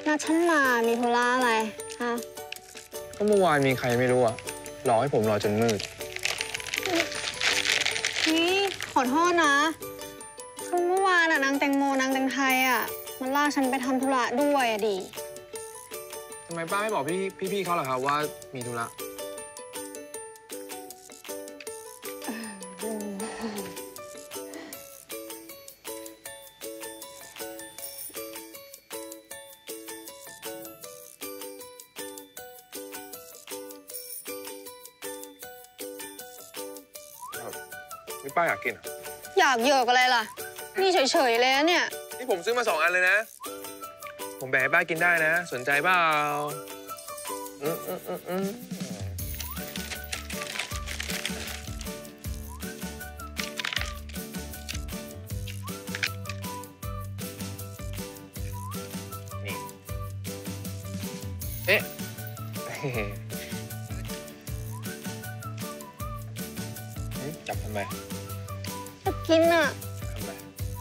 นัดฉันมามีธุระอะไรฮะก็เมื่อวานมีใครไม่รู้อะรอให้ผมรอจนมืดนี่ขอโทษนะคือเมื่อวานนางแตงโมนางแตงไทยมันลากฉันไปทำธุระด้วยดิทำไมป้าไม่บอกพี่เขาล่ะครับว่ามีธุระนี่ป้าอยากกินอ่ะอยากเหยอกอะไรล่ะนี่เฉยๆเลยนะเนี่ยนี่ผมซื้อมา2 อันเลยนะผมแบ่งให้ป้ากินได้นะสนใจเปล่านี่เอ๊ะจับทำไมจะกินอ่ะทำไม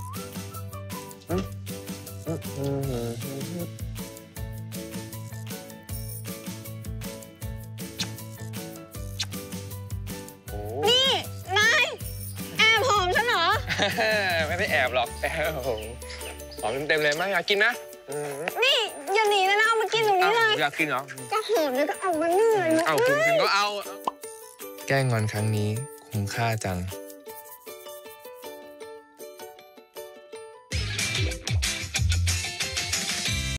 นี่นายแอบหอมฉันเหรอไม่ได้แอบหรอกหอมเต็มเลยมั้ยอยากกินนะนี่อย่าหนีนะเอามากินตรงนี้เลยอยากกินเหรอก็หอมเลยก็เอามาเนื่อยเอาคุณก็เอาแก้งอนครั้งนี้คุ้มค่าจัง